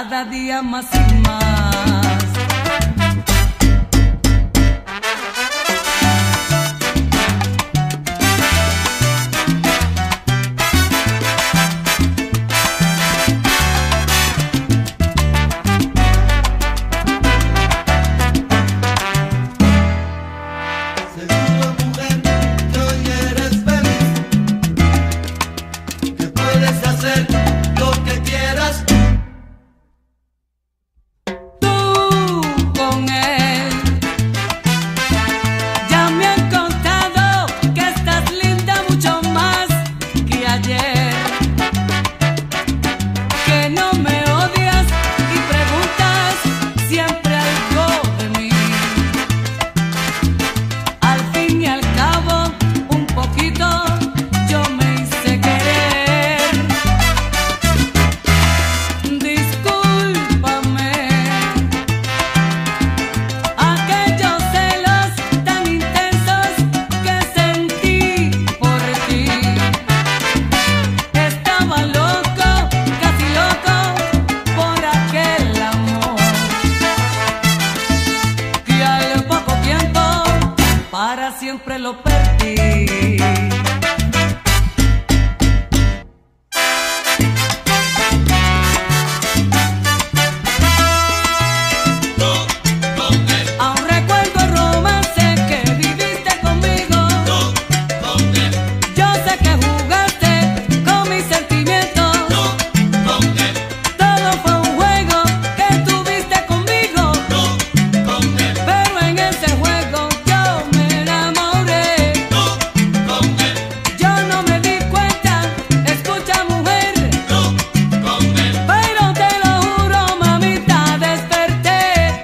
cada día más y más. Siempre lo perdí. Aún recuerdo el romance que viviste conmigo. Yo sé que jugaste con mis sentimientos. Todo fue un juego que tuviste conmigo. Pero en ese juego yo me enamoré. Yo no me di cuenta, escucha mujer. Pero te lo juro, mamita, desperté.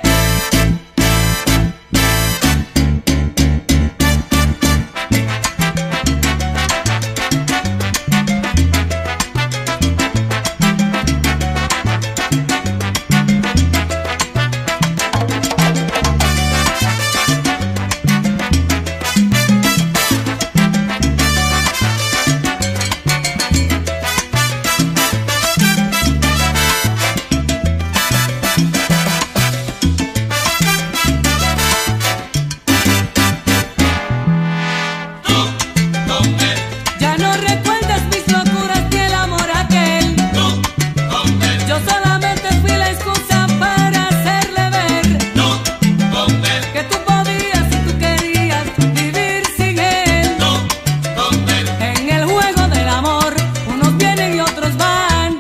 Ya no recuerdas mis locuras ni el amor aquel. Yo solamente fui la excusa para hacerle ver que tú podías y tú querías vivir sin él. En el juego del amor, unos vienen y otros van.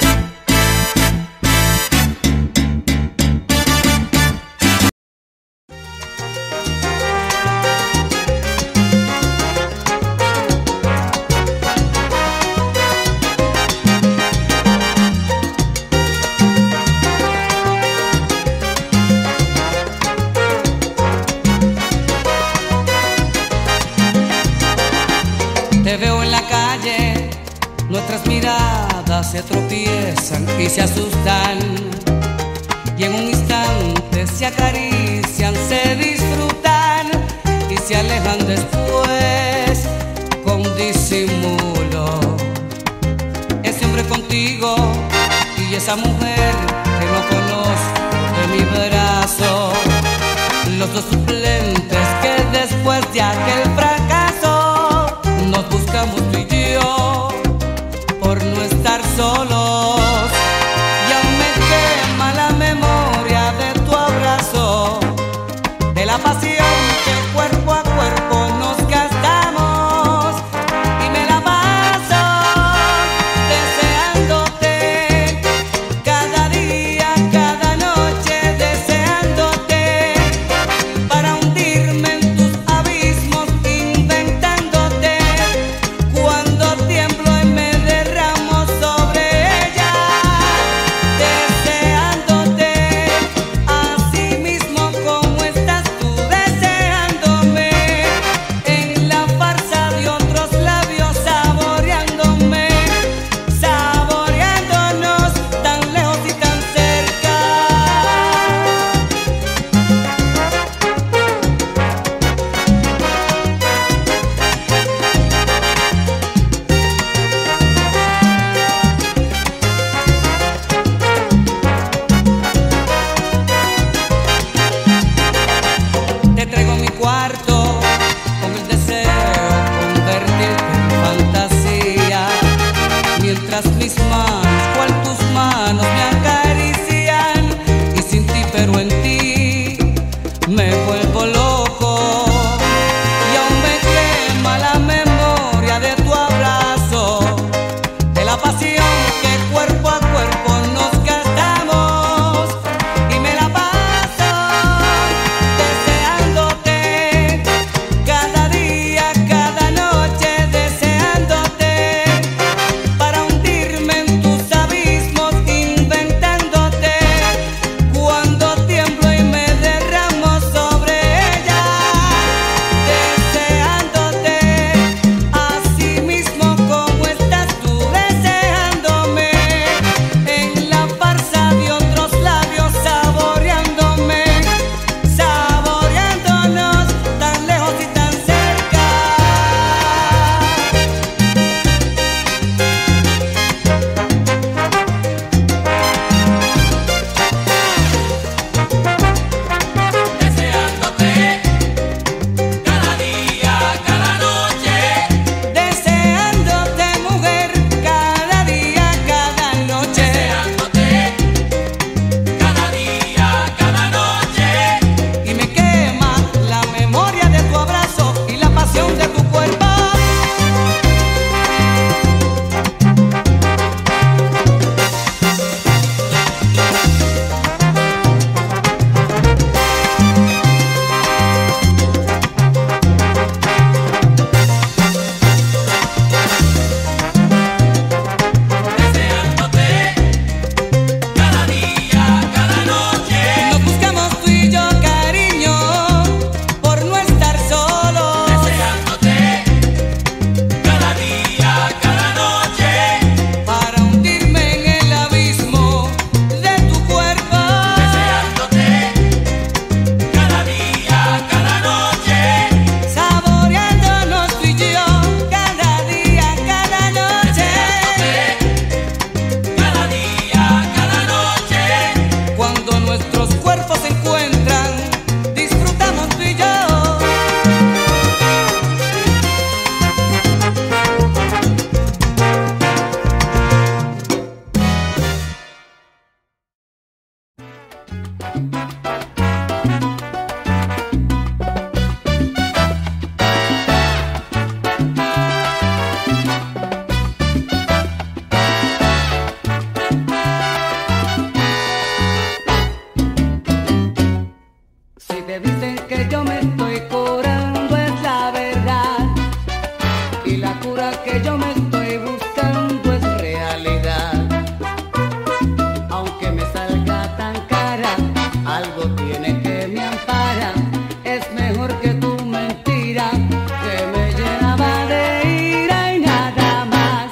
Te veo en la calle, nuestras miradas se tropiezan y se asustan, y en un instante se acarician, se disfrutan y se alejan después con disimulo. Ese hombre contigo y esa mujer que no conozco de mi brazo, los dos suplentes que después de aquel fracaso nos buscamos tú y yo por no estar solos. Y aún me quema la memoria de tu abrazo, de la pasión que cuerpo a cuerpo nos gastamos, y me la paso deseándote cada día, cada noche, deseándote para hundirme en tus abismos, inventándote cuando tiemblo y me derramo sobre ella. mis manos, cual tus manos me acarician, y sin ti pero en ti me vuelvo loco. Y aún me quema la memoria de tu abrazo, de la pasión que cuerpo a cuerpo nos gastamos, y me la paso deseándote cada día, cada noche, deseándote para hundirme en tus abismos, inventándote cuando tiemblo y me derramo sobre ella, deseándote así mismo como estás tú deseándome, en la farsa de otros labios saboreándome, saboreándonos tan lejos y tan cerca. Deseándote cada día, cada noche, Deseándote, mujer, cada día, cada noche, deseándote cada día, cada noche. y me quema la memoria de tu abrazo y la pasión de tu cuerpo. Deseándote cada día, cada noche, Nos buscamos tú y yo, cariño, por no estar solos. deseándote cada día, cada noche, Para hundirme en el abismo de tu cuerpo. deseándote cada día, cada noche, Saboreándonos tú y yo, cada día, cada noche. cada día, cada noche. Cuando nuestros cuerpos se encuentran, disfrutamos tú y yo. Si te dicen que yo me estoy curando es la verdad, y la cura que yo me estoy buscando es realidad. Aunque me salga tan cara, algo tiene que me ampara. Es mejor que tu mentira, que me llenaba de ira y nada más.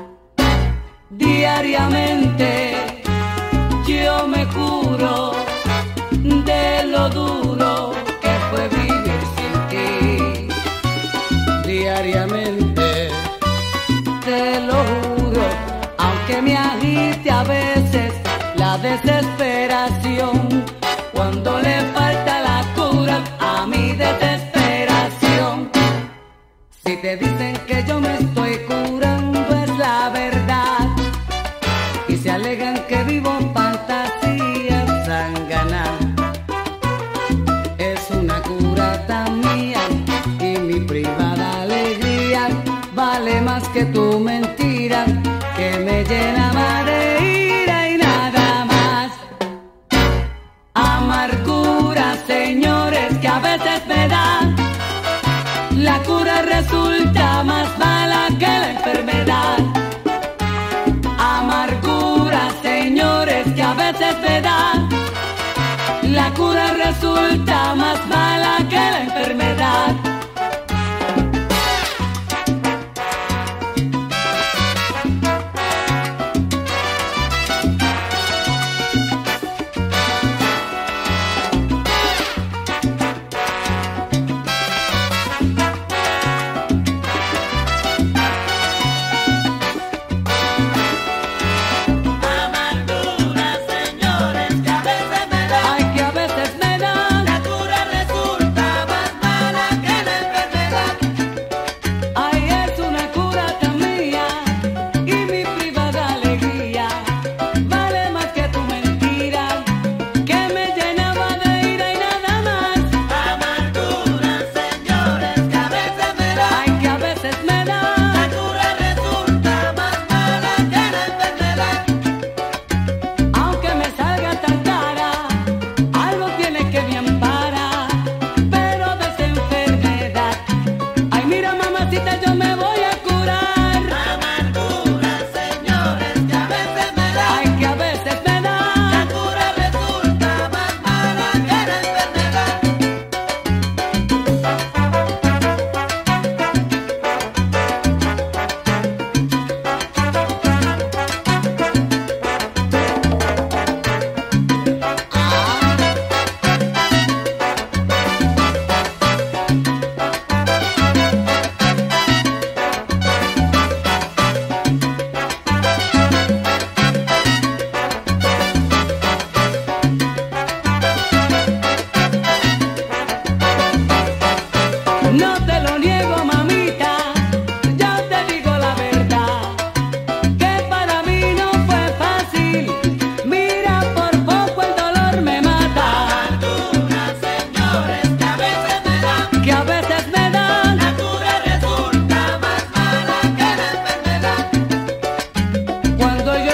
Diariamente yo me curo de lo duro que fue vivir sin ti. Diariamente te lo juro, aunque me agite a veces la desesperación, cuando le falta la cura a mi desesperación. Si te dicen que yo me estoy curando es la verdad, y se alegan que vivo fantasías zángana. Es una cura tan mía, y mi privada alegría vale más que tu mentira, que me llenaba de ira y nada más. Amargura, señores, que a veces me da. La cura resulta más mala que la enfermedad. Amargura, señores, que a veces me da. La cura resulta más mala que la enfermedad. La cura resulta más mala que la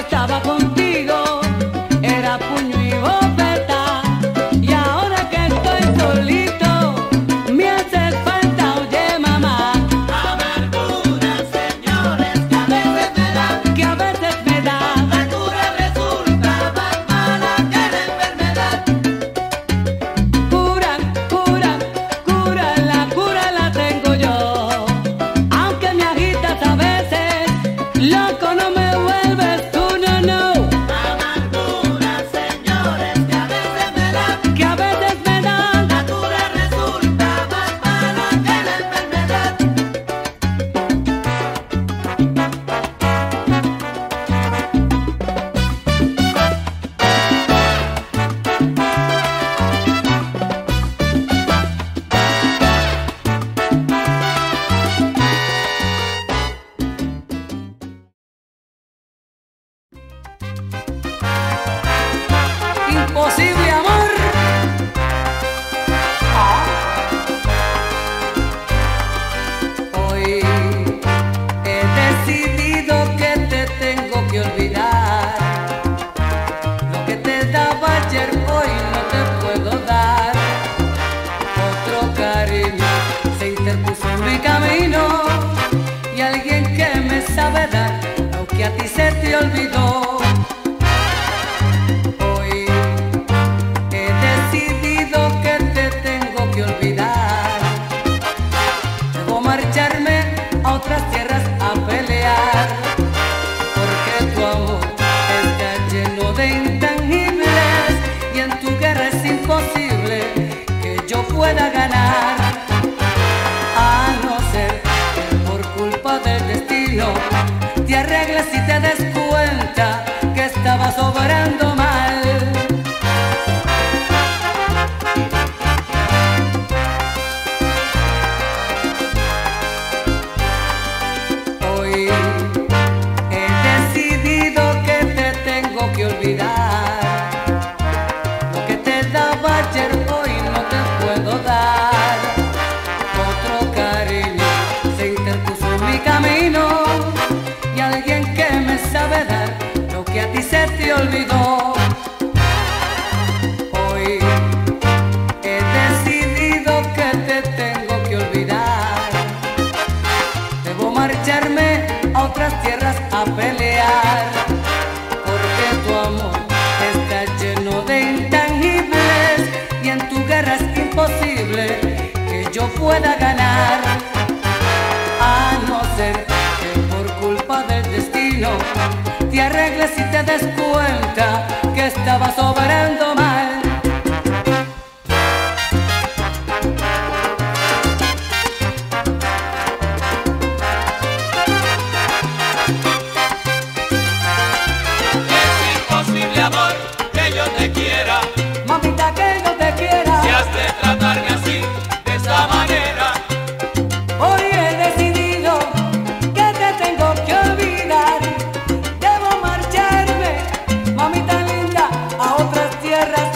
estaba contigo era puño y bofeta, y ahora que estoy solito me hace falta, oye mamá. Amargura, señores, que a veces me da, Que a veces me da, la cura resulta más mala que la enfermedad. cura, cura, cura la tengo yo. Aunque me agitas a veces, loco no me vuelves tú, no, no. Amargura, señores, que a veces me da, Que a veces me da, la cura resulta más mala que la enfermedad. imposible amor. Hoy he decidido que te tengo que olvidar. Lo que te daba ayer hoy no te puedo dar. Otro cariño se interpuso en mi camino, y alguien que me sabe dar lo que a ti se te olvidó. Hoy he decidido que te tengo que olvidar. Debo marcharme a otras tierras a pelear, porque tu amor está lleno de intangibles, y en tu guerra es imposible que yo pueda ganar. A no ser que por culpa del destino te arregles y te des cuenta que estabas obrando mal. Hoy he decidido que te tengo que olvidar. Lo que te daba ayer hoy no te puedo dar. Otro cariño se interpuso en mi camino, y alguien que me sabe dar lo que a ti se te olvidó. Hoy he decidido que te tengo que olvidar. Debo marcharme a otras tierras a pelear, porque tu amor está lleno de intangibles, y en tu guerra es imposible que yo pueda ganar. A no ser que por culpa del destino te arregles y te des cuenta que estabas obrando mal. Es imposible, amor, que yo te quiera, Mamita, que yo te quiera. si has de tratarme así, de esta manera. Hoy he decidido que te tengo que olvidar. Debo marcharme, mamita linda, a otras tierras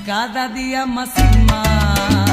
cada día más y más.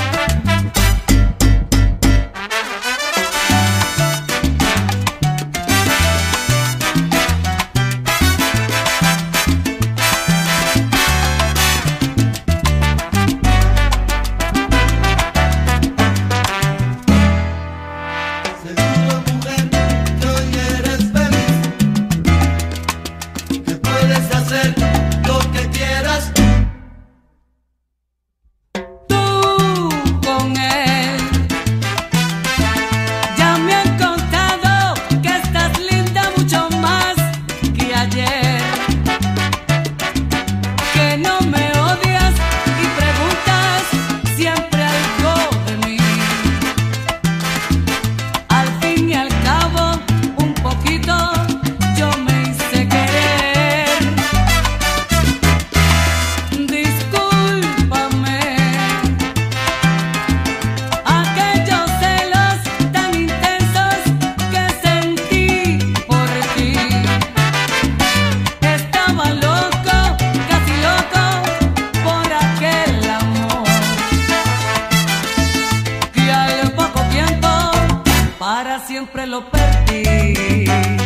Siempre lo perdí.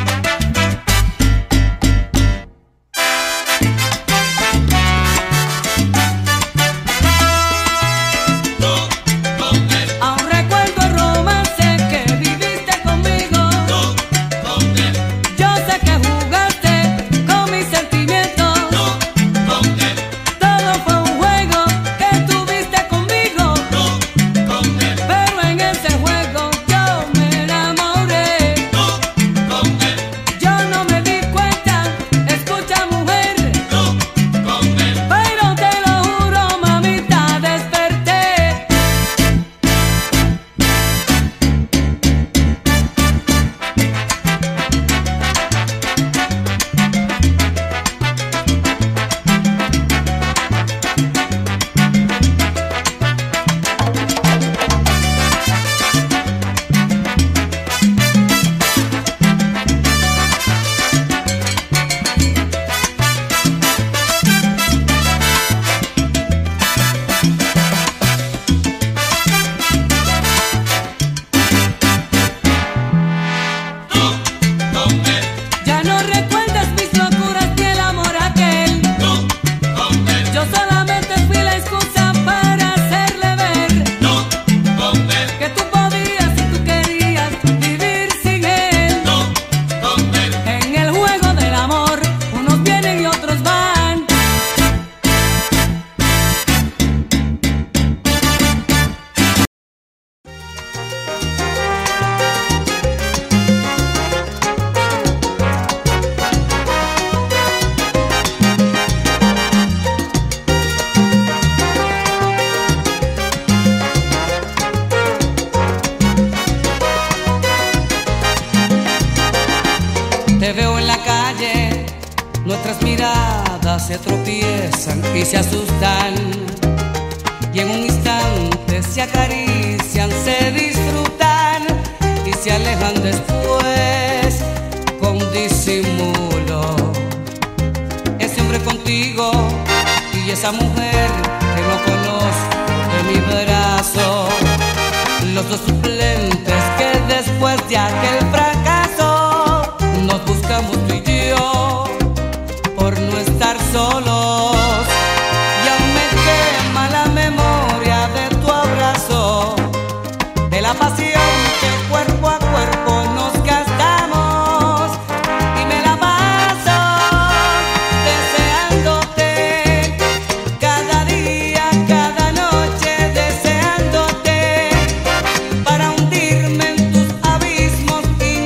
Aún recuerdo el romance que viviste conmigo. Yo sé que jugaste con mis sentimientos. Todo fue un juego que tuviste conmigo. Pero en ese juego yo me enamoré. Yo no me di cuenta, escucha mujer. Pero te lo juro, mamita, desperté. Ya no recuerdas mis locuras ni el amor aquel. Yo solamente fui la excusa para hacerle ver que tú podías y tú querías vivir sin él. En el juego del amor, unos vienen y otros van. Te veo en la calle, nuestras miradas se tropiezan y se asustan, y en un instante se acarician, se disfrutan y se alejan después con disimulo. Ese hombre contigo y esa mujer que no conozco de mi brazo, los dos suplentes que después de aquel fracaso nos buscamos tú y yo por no estar solos. Y aún me quema la memoria de tu abrazo, de la pasión que cuerpo a cuerpo nos gastamos, y me la paso deseándote cada día, cada noche, deseándote para hundirme en tus abismos y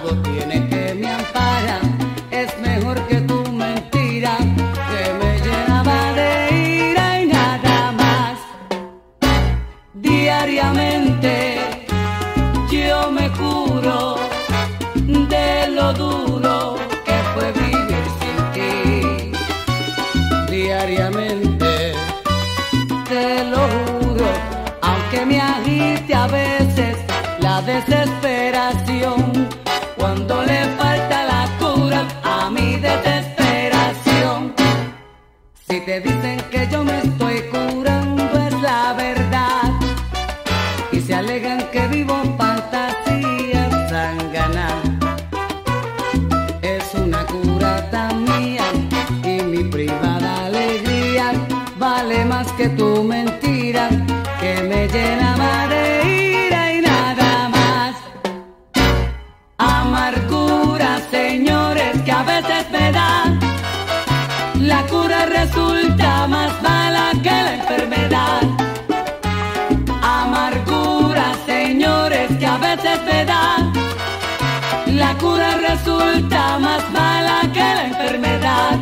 algo tiene que me ampara. Es mejor que tu mentira que me llenaba de ira y nada más. Diariamente yo me curo de lo duro que fue vivir sin ti. Diariamente te lo juro, aunque me agite a veces la desesperación, cuando le falta la cura a mi desesperación. Si te dicen que yo me estoy curando es la verdad, y se alegan que vivo fantasías sanganas. Es una cura tan mía y mi privada alegría vale más que tu mentira que me llenaba de ira y nada más. Amargura, señores, que a veces me da. La cura resulta más mala que la enfermedad. Amargura, señores, que a veces me da. La cura resulta más mala que la enfermedad.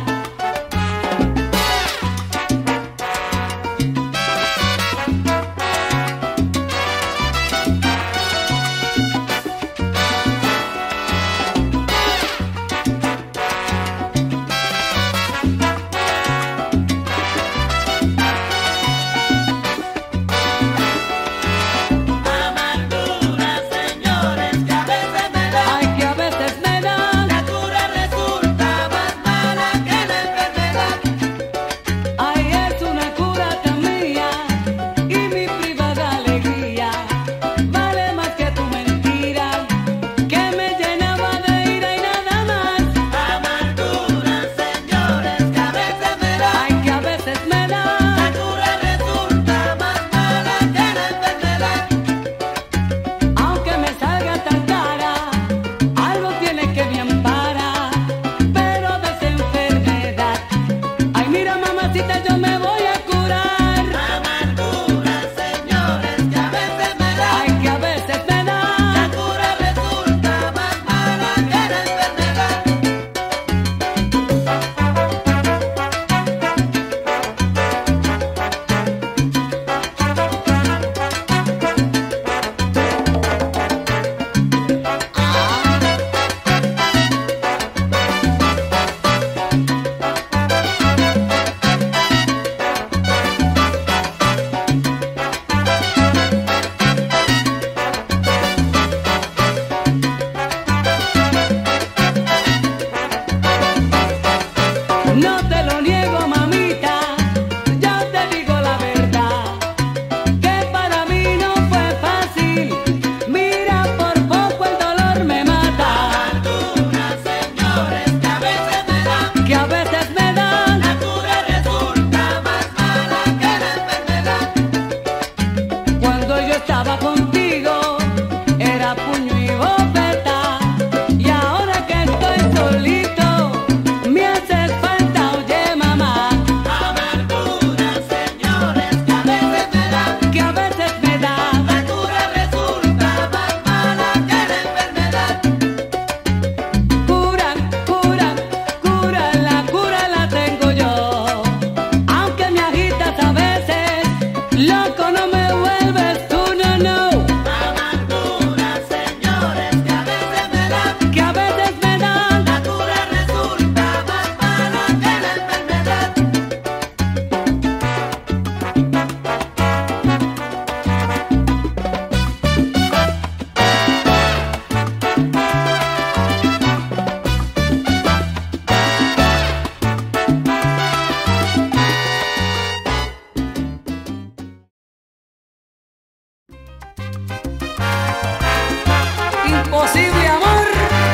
Imposible amor.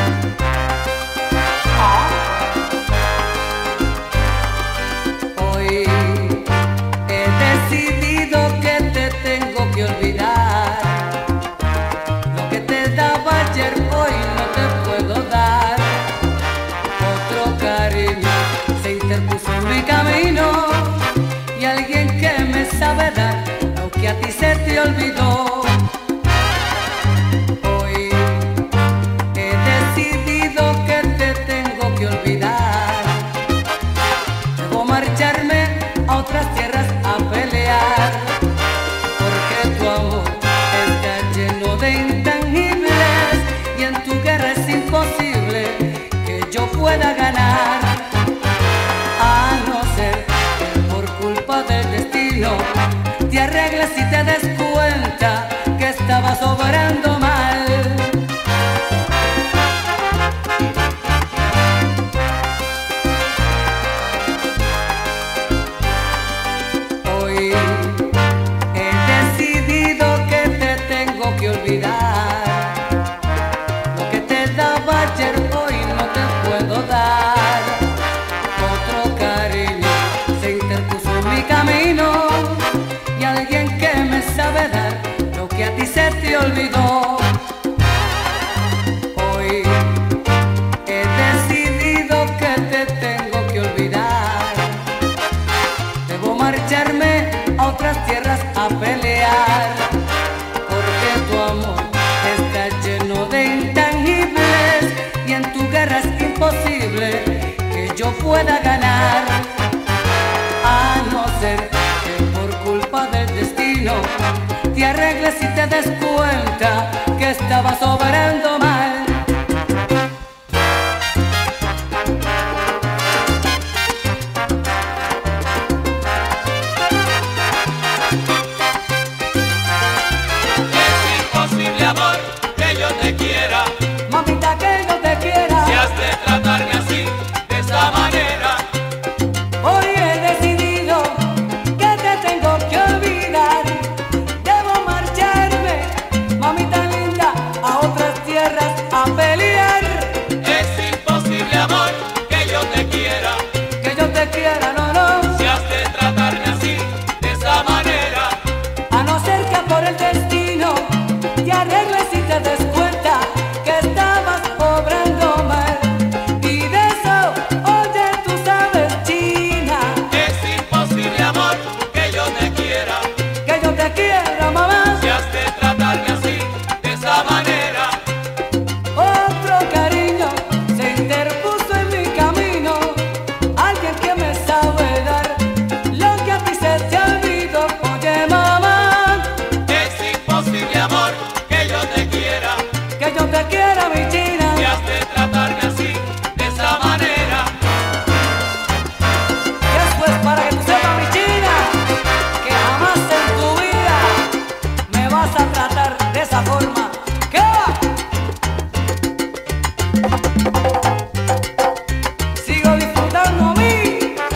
Hoy he decidido que te tengo que olvidar. Lo que te daba ayer hoy no te puedo dar. Otro cariño se interpuso en mi camino y alguien que me sabe dar lo que a ti se te olvidó. Hoy he decidido pueda ganar, a no ser que por culpa del destino te arregles y te des cuenta que estabas obrando mal. Mamita, que yo te quiera, Si has de tratarme así, de esa manera, hoy he decidido que te tengo que olvidar. Debo marcharme, mamita linda, a otras tierras a pelear. es imposible, amor, que yo te quiera. Que yo te quiera, no, no, Si has de tratarme así, de esa manera, a no ser que por el destino te arregles y te des cuenta que estabas obrando mal. Y de eso, oye, tú sabes, China, es imposible, amor, que yo te quiera. que yo te quiera, mamá. Si has de tratarme así, de esa manera, Otro cariño se interpuso en mi camino, alguien que me sabe dar lo que a ti se te olvidó. Oye, mamá, es imposible, amor, que yo te quiera. que yo te quiera, mi China. Si has de tratarme así, de esa manera, Y esto es para que tú sepas, mi China, que jamás en tu vida me vas a tratar de esa forma. ¿Qué va? Sigo disfrutando a mí.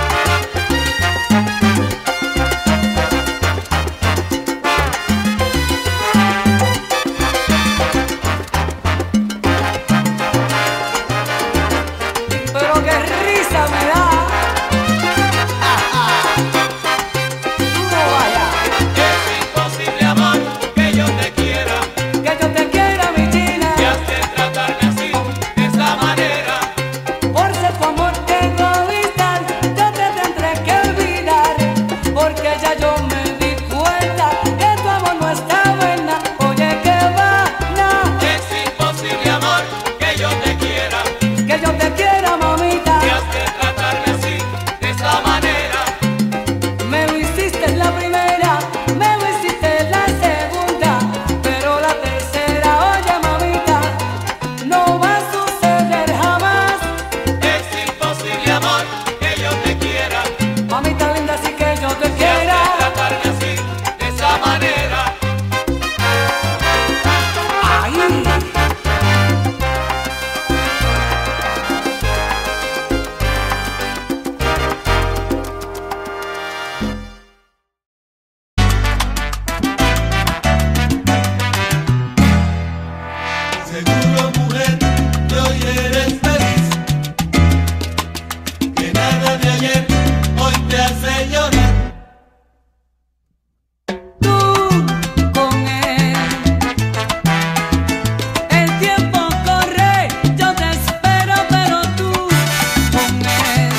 Pero qué risa me da. Tú no vayas, es imposible, amor, que yo te quiera. que yo te quiera, mi China. Si has de tratarme así, de esa manera, Por ser tu amor egoísta, yo te tendré que olvidar, porque ya yo me di cuenta que tu amor no está buena. Oye, que va, no, es imposible, amor, que yo te quiera. que yo te quiera, mamita. Si has de tratarme así, de esa manera, Me lo hiciste en la primera, me lo hiciste en la segunda, pero la tercera, oye, mamita, no va a suceder jamás. es imposible, amor, que yo te quiera. Mamita linda, así que yo te Si has de quiera. tratarme así, de esa manera, Ay. Seguro, mujer, que hoy eres feliz, que nada de ayer hoy te hace llorar. Tú con él, el tiempo corre, yo te espero, pero tú con él,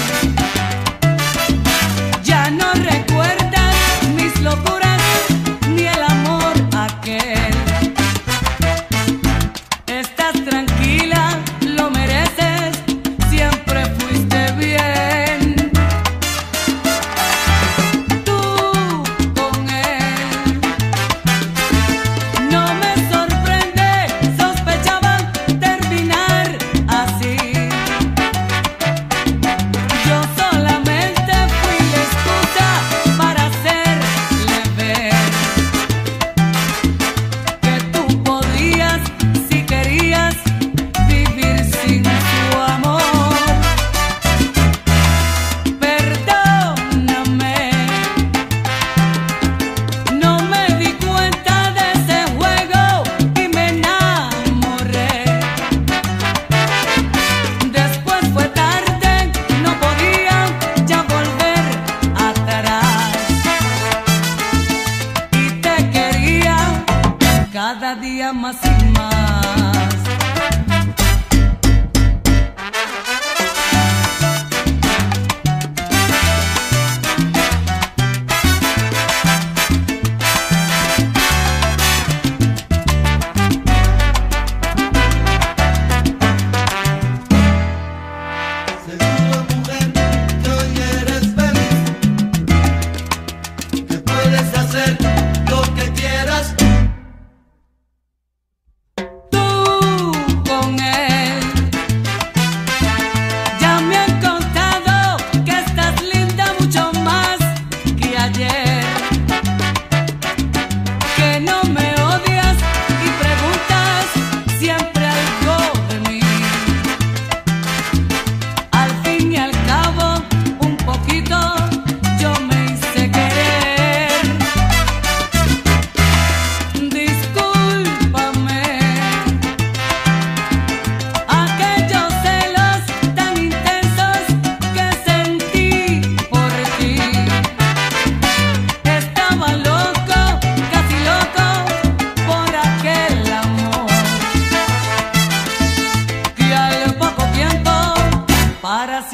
ya no recuerdas mis locuras ni el amor aquel. Estás tranquila, lo mereces, siempre fuiste bien. Tú con él, no me sorprende, sospechaban terminar así. Yo solamente fui la excusa para hacerle ver que tú podías, si querías, vivir sin su amor. Perdóname, no me di cuenta de ese juego y me enamoré. Después fue tarde, no podía ya volver atrás. Y te quería cada día más y más. Seguro, mujer,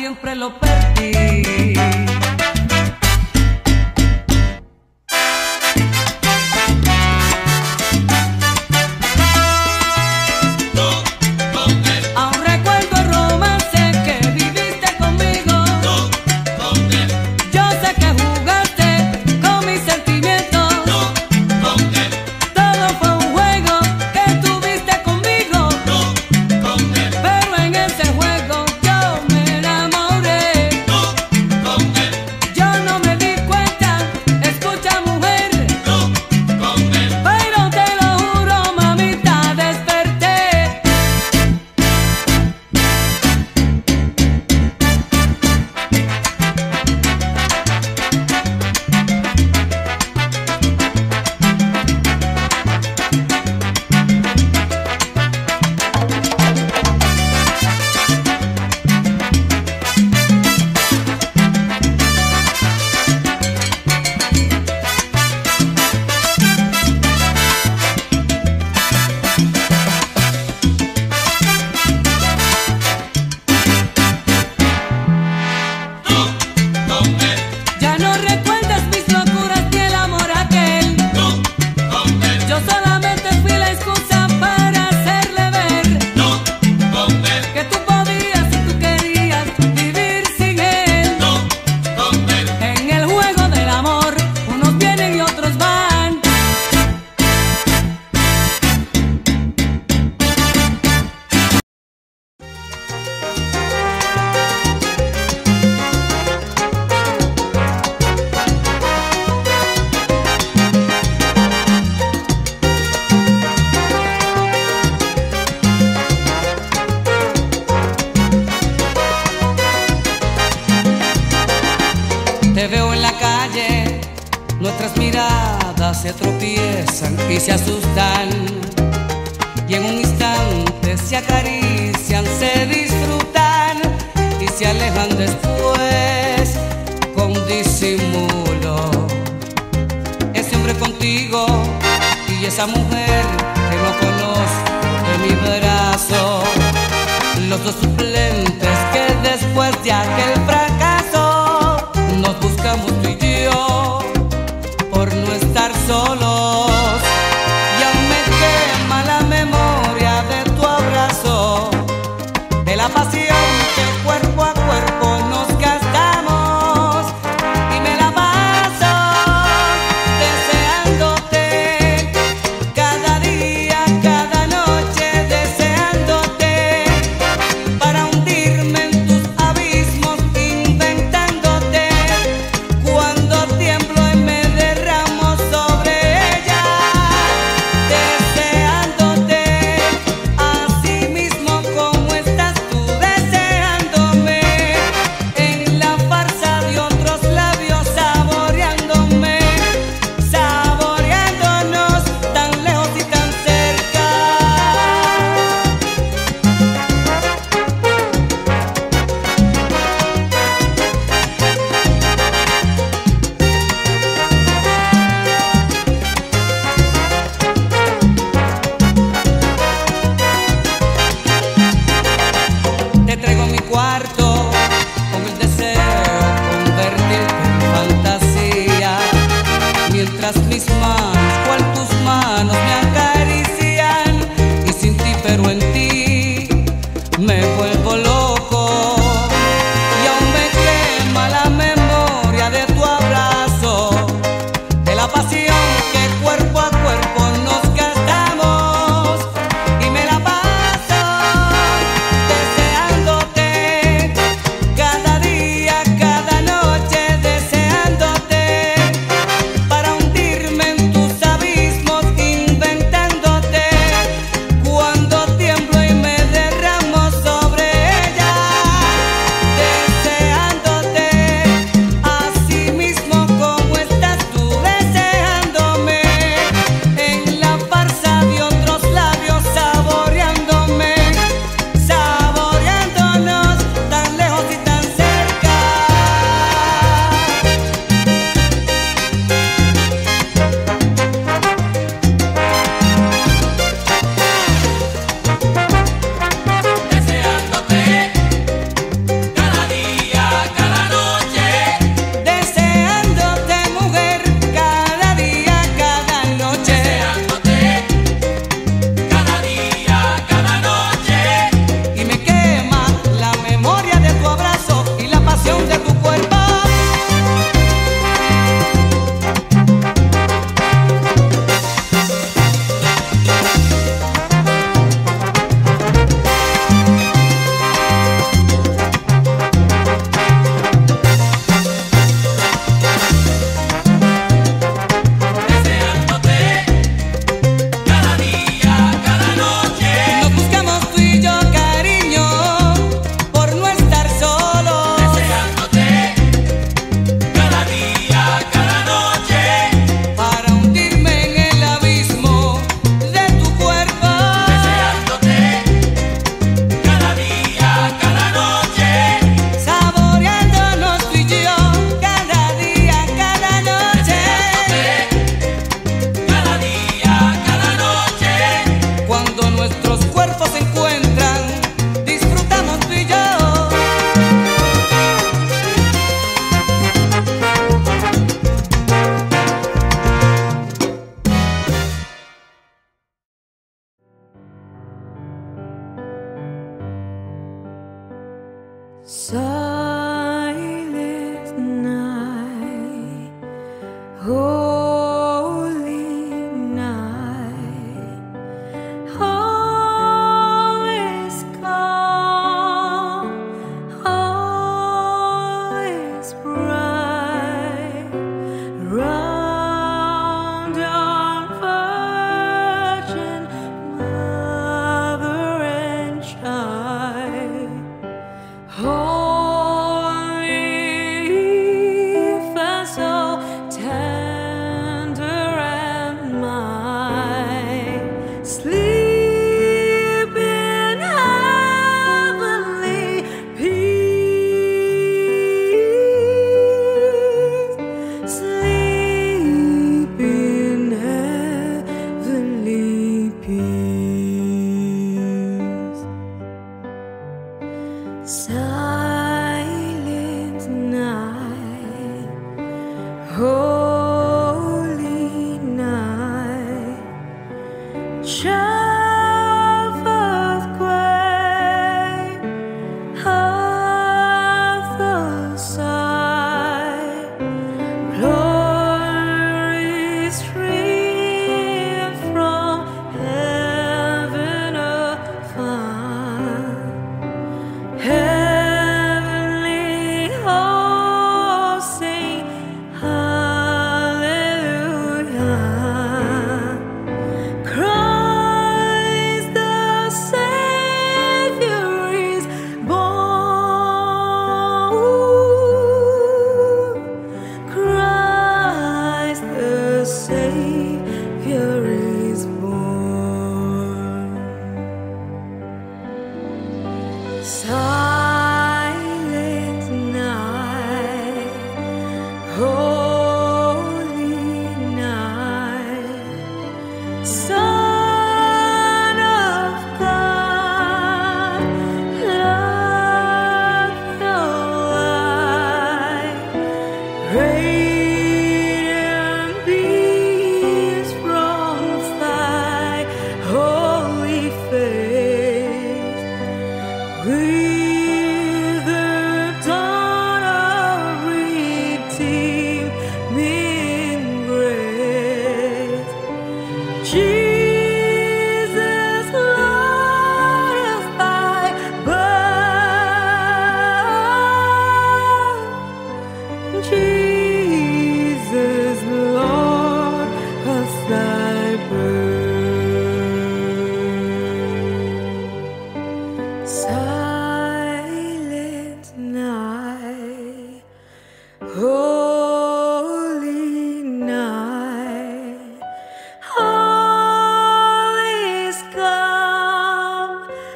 siempre lo perdí. Aún recuerdo el romance que viviste conmigo. Yo sé que jugaste con mis sentimientos. Todo fue un juego que tuviste conmigo. Pero en ese juego yo me enamoré. Yo no me di cuenta, escucha mujer. Pero te lo juro, mamita, desperté. Ya no recuerdas mis locuras ni el amor aquel. Yo solamente fui la excusa para hacerle ver que tú podías y tú querías vivir sin él. En el juego del amor, unos vienen y otros van. Te veo en la calle, nuestras miradas se tropiezan y se asustan, y en un instante se acarician, se disfrutan y se alejan después con disimulo. Ese hombre contigo y esa mujer que no conozco de mi brazo, los dos suplentes que después de aquel fracaso nos buscamos tú y yo por no estar solos. Y aún me quema la memoria de tu abrazo, de la pasión que cuerpo a cuerpo nos gastamos, y me la paso deseándote cada día. Silent night, holy night, all is calm, all is bright, round yon virgin mother and child. Holy infant, so tender and mild, sleep in heavenly peace, sleep in heavenly peace. Silent night, holy night, child of quake, of the sight, glory stream from heaven afar. Heavenly hosts sing hallelujah. Christ the Savior is born. Christ the Savior is born. Silent night, holy night, Son of God, love the light, radiant beams from thy holy face. With the dawn of redeeming grace, Jesus, Lord of thy birth, Jesus, Lord of thy birth. Silent night, holy night, all is calm,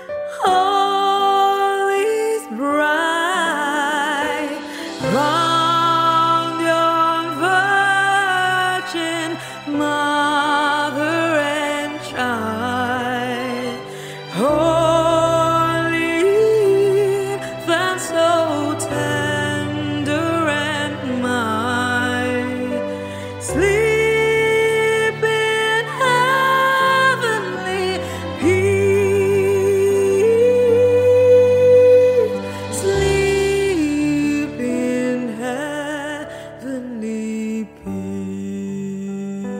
all is bright, round yon virgin mother and child. Holy infant, so tender and mild, sleep in heavenly peace, sleep in heavenly peace.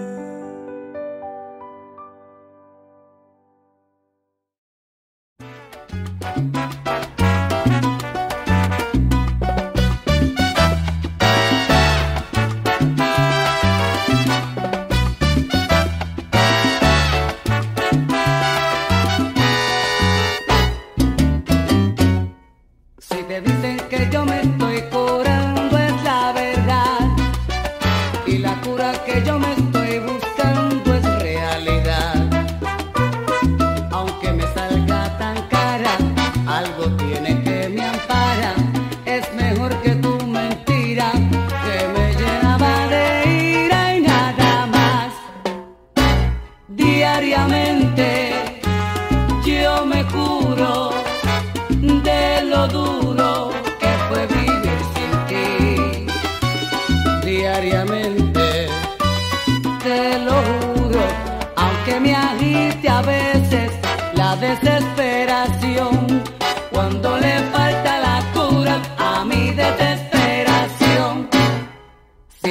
Si te dicen que yo me estoy curando es la verdad, y la cura que yo me estoy buscando es realidad. Aunque me salga tan cara, algo tiene que me ampara. Es mejor que tu mentira, que me llenaba de ira y nada más. Diariamente yo me curo de lo duro que fue vivir sin ti. Diariamente te lo juro, aunque me agite a veces la desesperación, cuando le falta la cura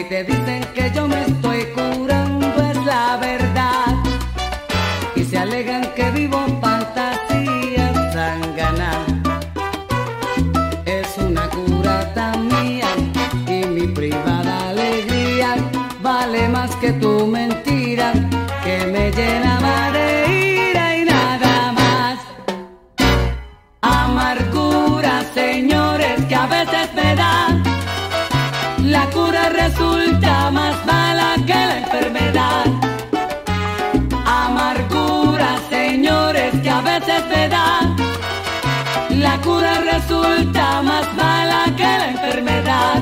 te dicen que yo me estoy curando es la verdad. Y se alegan que vivo fantasías zánganas. Es una cura tan mía y mi privada alegría vale más que tu mentira que me llenaba de ira y nada más. Amargura, señores, que a veces me dan. La cura resulta más mala que la enfermedad. Amargura, señores, que a veces me dan. La cura resulta más mala que la enfermedad.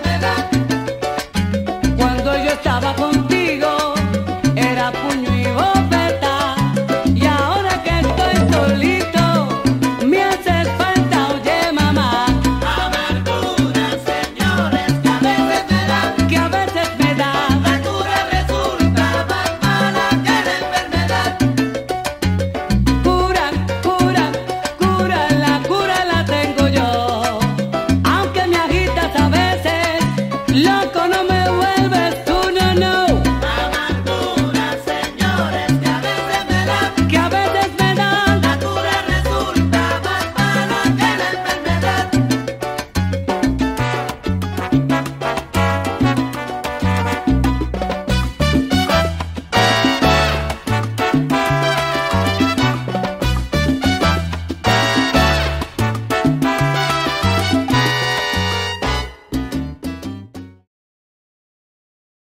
Cuando yo estaba contigo era puño y bola.